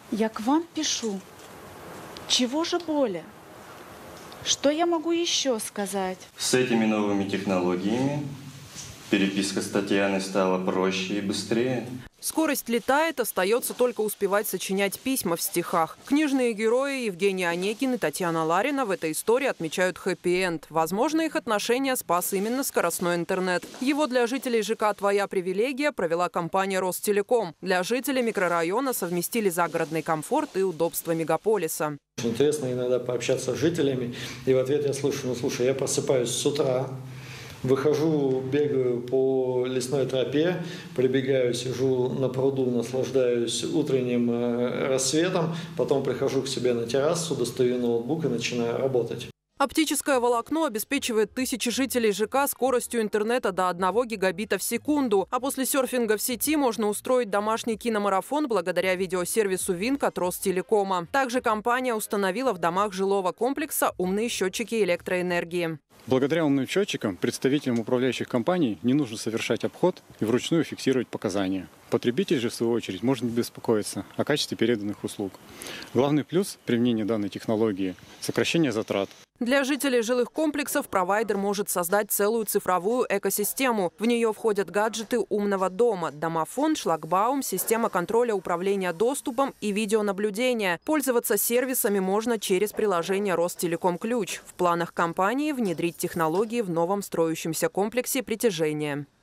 Я к вам пишу. Чего же более? Что я могу еще сказать? С этими новыми технологиями переписка с Татьяной стала проще и быстрее. Скорость летает, остается только успевать сочинять письма в стихах. Книжные герои Евгений Онегин и Татьяна Ларина в этой истории отмечают хэппи-энд. Возможно, их отношения спас именно скоростной интернет. Его для жителей ЖК «Твоя привилегия» провела компания «Ростелеком». Для жителей микрорайона совместили загородный комфорт и удобство мегаполиса. Интересно иногда пообщаться с жителями, и в ответ я слышу: ну слушай, я просыпаюсь с утра, выхожу, бегаю по лесной тропе, прибегаю, сижу на пруду, наслаждаюсь утренним рассветом, потом прихожу к себе на террасу, достаю ноутбук и начинаю работать. Оптическое волокно обеспечивает тысячи жителей ЖК скоростью интернета до 1 гигабита в секунду. А после серфинга в сети можно устроить домашний киномарафон благодаря видеосервису Wink от Ростелекома. Также компания установила в домах жилого комплекса умные счетчики электроэнергии. Благодаря умным счетчикам представителям управляющих компаний не нужно совершать обход и вручную фиксировать показания. Потребитель же, в свою очередь, может не беспокоиться о качестве переданных услуг. Главный плюс применения данной технологии – сокращение затрат. Для жителей жилых комплексов провайдер может создать целую цифровую экосистему. В нее входят гаджеты умного дома, домофон, шлагбаум, система контроля управления доступом и видеонаблюдения. Пользоваться сервисами можно через приложение «Ростелеком Ключ». В планах компании внедрить технологии в новом строящемся комплексе «Притяжение».